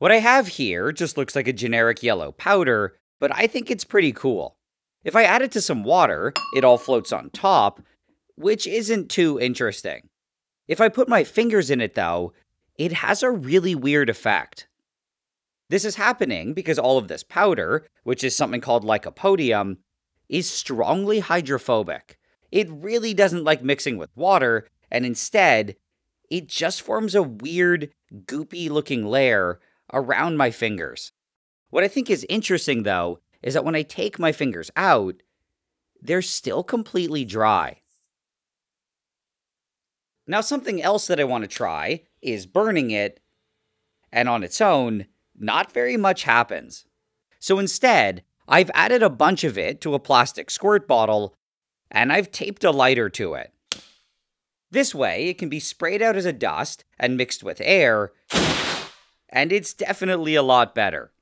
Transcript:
What I have here just looks like a generic yellow powder, but I think it's pretty cool. If I add it to some water, it all floats on top, which isn't too interesting. If I put my fingers in it though, it has a really weird effect. This is happening because all of this powder, which is something called lycopodium, is strongly hydrophobic. It really doesn't like mixing with water, and instead, it just forms a weird, goopy-looking layer around my fingers. What I think is interesting, though, is that when I take my fingers out, they're still completely dry. Now, something else that I want to try is burning it, and on its own, not very much happens. So instead, I've added a bunch of it to a plastic squirt bottle, and I've taped a lighter to it. This way, it can be sprayed out as a dust and mixed with air, and it's definitely a lot better.